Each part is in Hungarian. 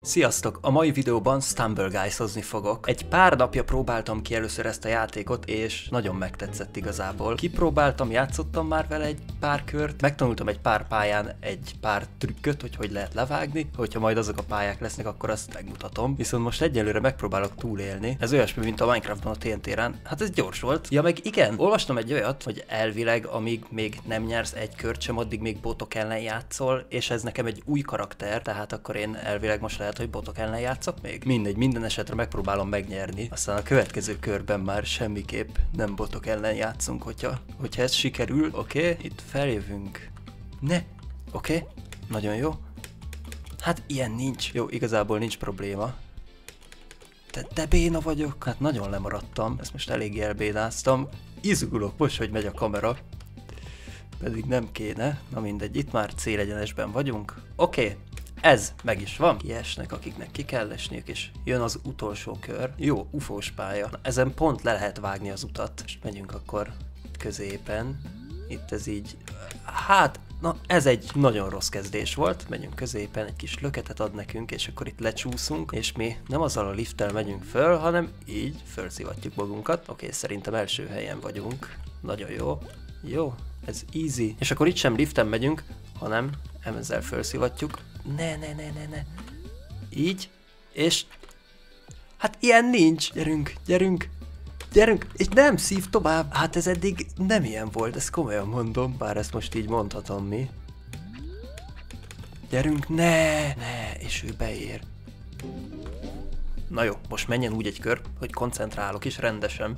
Sziasztok! A mai videóban Stumbleguys-ozni fogok. Egy pár napja próbáltam ki először ezt a játékot, és nagyon megtetszett igazából. Kipróbáltam, játszottam már vele egy pár kört, megtanultam egy pár pályán egy pár trükköt, hogy lehet levágni. Hogyha majd azok a pályák lesznek, akkor azt megmutatom. Viszont most egyelőre megpróbálok túlélni. Ez olyasmi, mint a Minecraftban a TNT-rán. Hát ez gyors volt. Ja, meg igen, olvastam egy olyat, hogy elvileg, amíg még nem nyersz egy kört sem, addig még botok ellen játszol, és ez nekem egy új karakter, tehát akkor én elvileg most lehet, hogy botok ellen játszok még. Mindegy, minden esetre megpróbálom megnyerni. Aztán a következő körben már semmiképp nem botok ellen játszunk, hogyha ez sikerül. Oké, itt feljövünk. Ne! Oké, nagyon jó. Hát ilyen nincs. Jó, igazából nincs probléma. De béna vagyok. Hát nagyon lemaradtam. Ezt most eléggé elbénáztam. Izgulok most, hogy megy a kamera. Pedig nem kéne. Na mindegy, itt már célegyenesben vagyunk. Oké. Ez meg is van. Kiesnek, akiknek ki kell esniük, és jön az utolsó kör. Jó, ufós pálya. Na, ezen pont le lehet vágni az utat. És megyünk akkor középen. Itt ez így... Hát, na ez egy nagyon rossz kezdés volt. Megyünk középen, egy kis löketet ad nekünk, és akkor itt lecsúszunk, és mi nem azzal a lifttel megyünk föl, hanem így felszivatjuk magunkat. Oké, szerintem első helyen vagyunk. Nagyon jó. Jó, ez easy. És akkor itt sem liften megyünk, hanem ezzel felszivatjuk. Ne. Így. És... Hát ilyen nincs. Gyerünk. És nem szív tovább. Hát ez eddig nem ilyen volt, ezt komolyan mondom. Bár ezt most így mondhatom mi. Gyerünk, ne. És ő beér. Na jó, most menjen úgy egy kör, hogy koncentrálok is rendesen.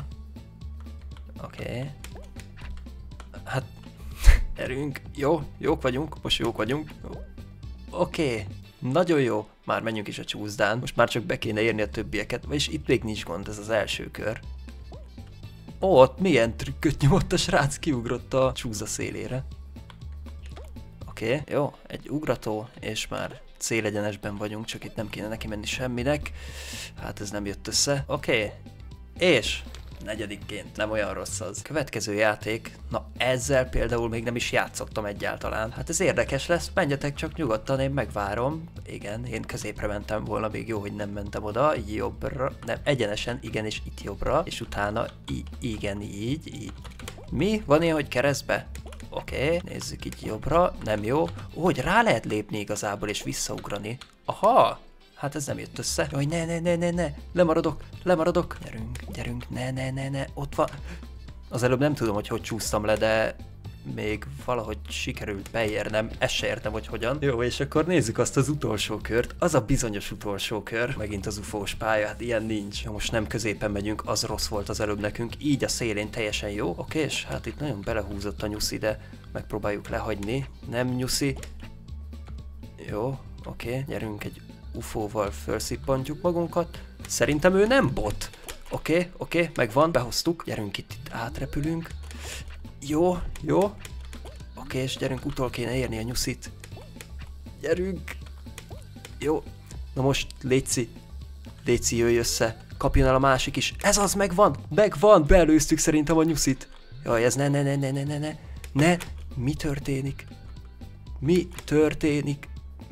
Oké. Hát... Gyerünk. Jók vagyunk. Most jók vagyunk. Oké. Nagyon jó. Már menjünk is a csúszdán. Most már csak be kéne érni a többieket. Vagyis itt még nincs gond, ez az első kör. Ó, ott milyen trükköt nyomott a srác, kiugrott a csúszda szélére. Oké, jó. Egy ugrató, és már célegyenesben vagyunk, csak itt nem kéne neki menni semminek. Hát ez nem jött össze. Oké. És... negyedikként, nem olyan rossz az. Következő játék, na ezzel például még nem is játszottam egyáltalán. Hát ez érdekes lesz, menjetek csak nyugodtan, én megvárom. Igen, én középre mentem volna, még jó, hogy nem mentem oda, jobbra, nem, egyenesen, igen, és itt jobbra, és utána, igen, így. Mi? Van ilyen, hogy keresztbe? Oké, nézzük itt jobbra, nem jó. Ó, hogy rá lehet lépni igazából, és visszaugrani. Aha! Hát ez nem jött össze. Jaj, ne. Lemaradok. Gyerünk. Ne. Ott van. Az előbb nem tudom, hogy csúsztam le, de még valahogy sikerült beérnem. Ezt se értem, hogy hogyan. Jó, és akkor nézzük azt az utolsó kört. Az a bizonyos utolsó kör. Megint az ufós pálya, hát ilyen nincs. Most nem középen megyünk, az rossz volt az előbb nekünk. Így a szélén teljesen jó. Oké, és hát itt nagyon belehúzott a nyuszi, de megpróbáljuk lehagyni. Nem nyuszi. Jó, oké, gyerünk egy ufóval felszippantjuk magunkat. Szerintem ő nem bot. Oké, megvan, behoztuk. Gyerünk itt átrepülünk. Jó. Oké, és gyerünk, utol kéne érni a nyuszit. Gyerünk. Jó. Na most Léci, jöjj össze. Kapjon el a másik is. Ez az, megvan. Beelőztük szerintem a nyuszit. Jaj, ez ne. Mi történik?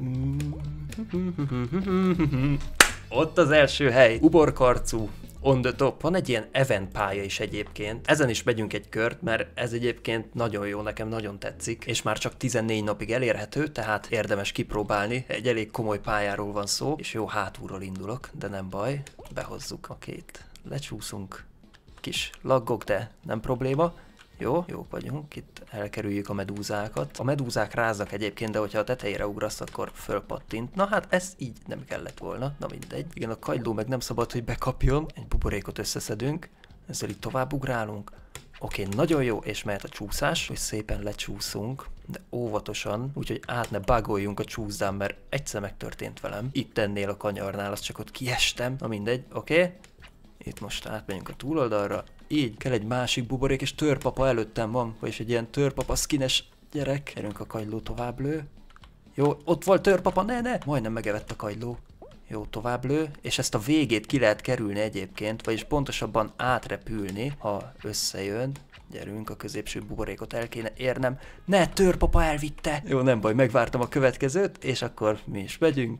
Ott az első hely. Uborkarcú. On the top. Van egy ilyen event pálya is egyébként. Ezen is megyünk egy kört, mert ez egyébként nagyon jó, nekem nagyon tetszik, és már csak 14 napig elérhető, tehát érdemes kipróbálni. Egy elég komoly pályáról van szó, és jó, hátulról indulok, de nem baj. Behozzuk. Oké, itt lecsúszunk. Kis laggok, de nem probléma. Jók vagyunk, itt elkerüljük a medúzákat. A medúzák ráznak egyébként, de hogyha a tetejére ugrasz, akkor fölpattint. Na hát ez így nem kellett volna, na mindegy. Igen, a kagyló meg nem szabad, hogy bekapjon. Egy buborékot összeszedünk, ezzel itt tovább ugrálunk. Oké, nagyon jó, és mehet a csúszás, hogy szépen lecsúszunk, de óvatosan, úgyhogy át ne bugoljunk a csúszdán, mert egyszer megtörtént velem. Itt ennél a kanyarnál, azt csak ott kiestem, na mindegy, oké. Itt most átmegyünk a túloldalra. Így kell egy másik buborék, és törpapa előttem van, vagyis egy ilyen törpapa skines gyerek. Gyerünk, a kagyló tovább lő. Jó, ott volt törpapa, ne! Majdnem megevett a kagyló. Jó, tovább lő, és ezt a végét ki lehet kerülni egyébként, vagyis pontosabban átrepülni, ha összejön. Gyerünk, a középső buborékot el kéne érnem. Ne, törpapa elvitte! Jó, nem baj, megvártam a következőt, és akkor mi is megyünk.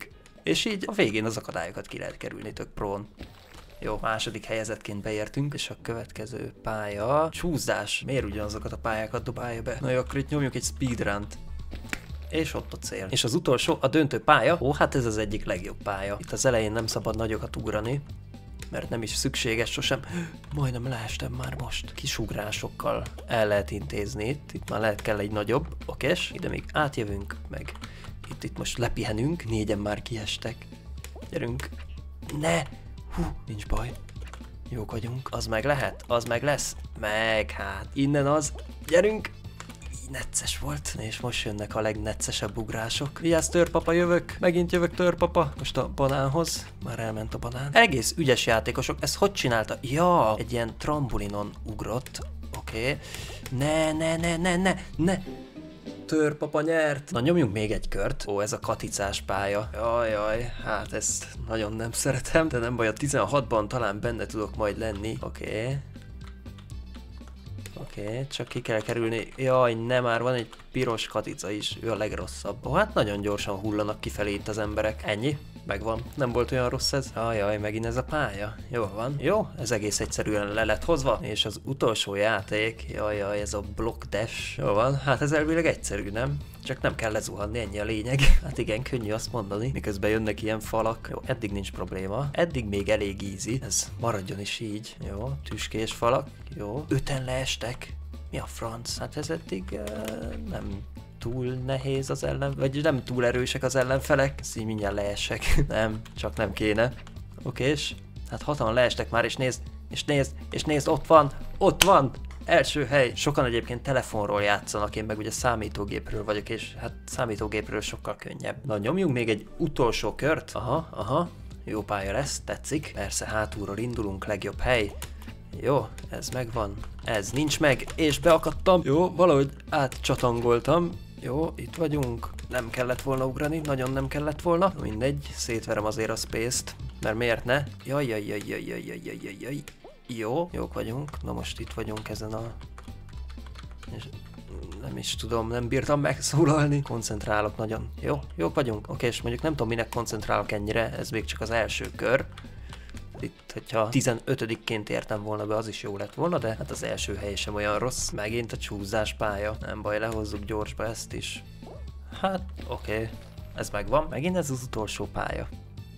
És így a végén az akadályokat ki lehet kerülni tök prón. Jó, második helyezettként beértünk, és a következő pálya... Csúszdás. Miért ugyanazokat a pályákat dobálja be? Na jó, akkor itt nyomjuk egy speedrunt. És ott a cél. És az utolsó, a döntő pálya. Ó, hát ez az egyik legjobb pálya. Itt az elején nem szabad nagyokat ugrani, mert nem is szükséges sosem. Majdnem leestem már most. Kis ugrásokkal el lehet intézni itt. Itt már kell egy nagyobb, okés. Ide még átjövünk, meg itt most lepihenünk. 4-en már kiestek. Gyerünk. Ne! Hú, nincs baj. Jók vagyunk. Az meg lehet? Az meg lesz? Meg hát. Innen az. Gyerünk! Így necces volt. És most jönnek a legneccesebb ugrások. Vigyázz, törpapa, jövök. Megint jövök, törpapa. Most a banánhoz. Már elment a banán. Egész ügyes játékosok. Ezt hogy csinálta? Ja, egy ilyen trambulinon ugrott. Oké. Ne. Törpapa nyert. Na nyomjunk még egy kört. Ó, ez a katicás pálya. Jaj, hát ezt nagyon nem szeretem, de nem baj, a 16-ban talán benne tudok majd lenni. Oké, csak ki kell kerülni. Jaj, nem, már van egy piros katica is, ő a legrosszabb. Ó, hát nagyon gyorsan hullanak kifelé itt az emberek. Ennyi, megvan. Nem volt olyan rossz ez. Jaj, megint ez a pálya. Jól van. Jó, ez egész egyszerűen le lett hozva. És az utolsó játék, jaj, ez a block dash. Jól van, hát ez elvileg egyszerű, nem? Csak nem kell lezuhanni, ennyi a lényeg. Hát igen, könnyű azt mondani, miközben jönnek ilyen falak. Jó, eddig nincs probléma. Eddig még elég easy. Ez maradjon is így. Jó, tüskés falak. Jó. 5-en leestek. Mi a franc? Hát ez eddig nem túl nehéz az ellen, vagy nem túl erősek az ellenfelek. Ezt így mindjárt leesek. Nem, csak nem kéne. Okés. Hát 6-an leestek már, és nézd, ott van! Első hely. Sokan egyébként telefonról játszanak, én meg ugye számítógépről vagyok, és hát számítógépről sokkal könnyebb. Na, nyomjunk még egy utolsó kört. Aha. Jó pálya lesz, tetszik. Persze, hátulról indulunk, legjobb hely. Jó, ez megvan. Ez nincs meg, és beakadtam. Jó, valahogy átcsatangoltam. Jó, itt vagyunk. Nem kellett volna ugrani, nagyon nem kellett volna. Mindegy, szétverem azért a space-t, mert miért ne? Jaj. Jó, jók vagyunk. Na most itt vagyunk ezen a... És nem is tudom, nem bírtam megszólalni. Koncentrálok nagyon. Jó, jók vagyunk. Oké, és mondjuk nem tudom, minek koncentrálok ennyire, ez még csak az első kör. Itt, hogyha 15-ként értem volna be, az is jó lett volna, de hát az első hely sem olyan rossz. Megint a csúszás pálya. Nem baj, lehozzuk gyorsba ezt is. Hát, oké. Ez megvan. Megint ez az utolsó pálya.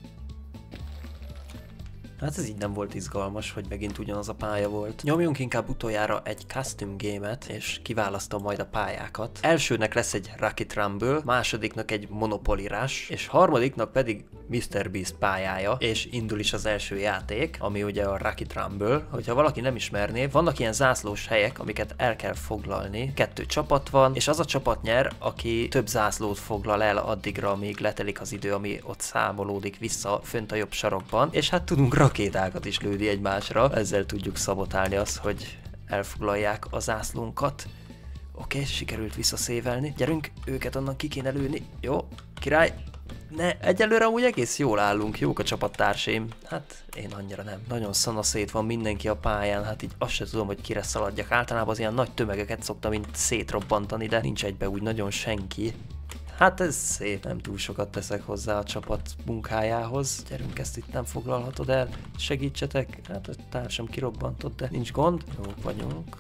Hát ez így nem volt izgalmas, hogy megint ugyanaz a pálya volt. Nyomjunk inkább utoljára egy custom game-et, és kiválasztom majd a pályákat. Elsőnek lesz egy Rocket Rumble, másodiknak egy Monopoly Rush, és harmadiknak pedig Mr. Beast pályája, és indul is az első játék, ami ugye a Rocket Rumble. Hogyha valaki nem ismerné, vannak ilyen zászlós helyek, amiket el kell foglalni. 2 csapat van, és az a csapat nyer, aki több zászlót foglal el addigra, amíg letelik az idő, ami ott számolódik vissza fönt a jobb sarokban, és hát tudunk rakétákat is lőni egymásra. Ezzel tudjuk szabotálni azt, hogy elfoglalják a zászlónkat. Oké, sikerült visszaszévelni. Gyerünk, őket onnan ki kéne lőni. Jó, király. Ne, egyelőre amúgy egész jól állunk, jók a csapattársaim. Hát én annyira nem. Nagyon szanaszét van mindenki a pályán, hát így azt se tudom, hogy kire szaladjak. Általában az ilyen nagy tömegeket szoktam mint szétrobbantani, de nincs egybe úgy nagyon senki. Hát ez szép, nem túl sokat teszek hozzá a csapat munkájához. Gyerünk, ezt itt nem foglalhatod el. Segítsetek. Hát a társam kirobbantott, de nincs gond. Jók vagyunk.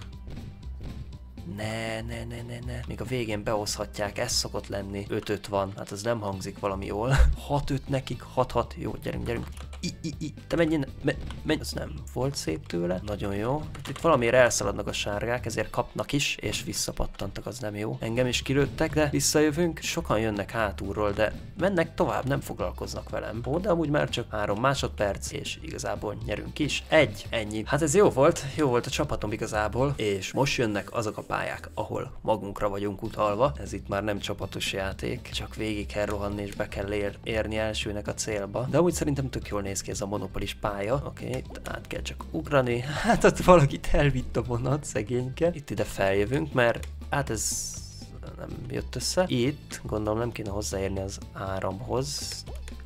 Ne. Még a végén behozhatják, ez szokott lenni. 5-5 van, hát ez nem hangzik valami jól. 6-5 nekik, 6-6. Jó, gyerünk. Te menj, ez nem volt szép tőle. Nagyon jó. Itt valamiért elszaladnak a sárgák, ezért kapnak is, és visszapattantak, az nem jó. Engem is kilőttek, de visszajövünk. Sokan jönnek hátulról, de mennek tovább, nem foglalkoznak velem. Ó, de amúgy már csak 3 másodperc, és igazából nyerünk is. Ennyi. Hát ez jó volt a csapatom igazából, és most jönnek azok a pályák, ahol magunkra vagyunk utalva. Ez itt már nem csapatos játék, csak végig kell rohanni, és be kell érni elsőnek a célba. De amúgy szerintem tök jól néz ki ez a monopolis pálya. Oké, át kell csak ugrani. Hát ott valakit elvitt a vonat, szegényke. Itt ide feljövünk, mert hát ez nem jött össze. Itt gondolom nem kéne hozzáérni az áramhoz.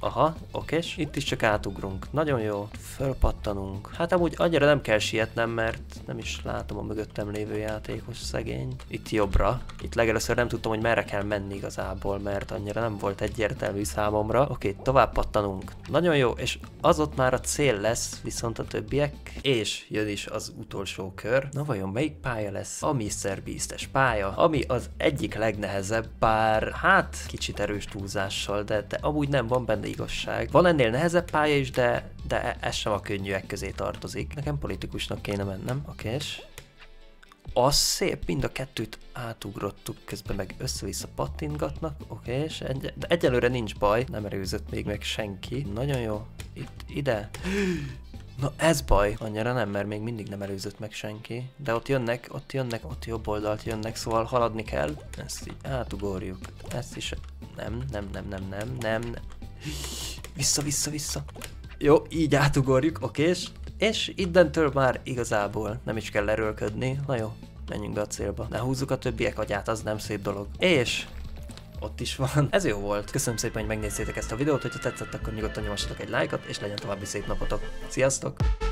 Aha, okés. Itt is csak átugrunk. Nagyon jó. Fölpattanunk. Hát amúgy annyira nem kell sietnem, mert nem is látom a mögöttem lévő játékos, szegény. Itt jobbra. Itt legelőször nem tudtam, hogy merre kell menni igazából, mert annyira nem volt egyértelmű számomra. Oké, tovább pattanunk. Nagyon jó, és az ott már a cél lesz, viszont a többiek. És jön is az utolsó kör. Na vajon melyik pálya lesz? A Mr. Beast-es pálya, ami az egyik legnehezebb, bár hát kicsit erős túlzással, de amúgy nem, van benne igazság. Van ennél nehezebb pálya is, de ez sem a könnyűek közé tartozik. Nekem politikusnak kéne mennem, okés. Az szép, mind a kettőt átugrottuk, közben meg össze-vissza pattintgatnak, okés. De egyelőre nincs baj, nem erőzött még meg senki. Nagyon jó, itt, ide. Na ez baj, annyira nem, mert még mindig nem előzött meg senki. De ott jönnek, ott jobb oldalt jönnek, szóval haladni kell. Ezt így átugorjuk. Ezt is... Nem. Vissza. Jó, így átugorjuk, okés. És ittentől már igazából nem is kell erőlködni. Na jó, menjünk be a célba. Ne húzzuk a többiek agyát, az nem szép dolog. És... ott is van. Ez jó volt. Köszönöm szépen, hogy megnéztétek ezt a videót, hogyha tetszett, akkor nyugodtan nyomassatok egy lájkot, és legyen további szép napotok. Sziasztok!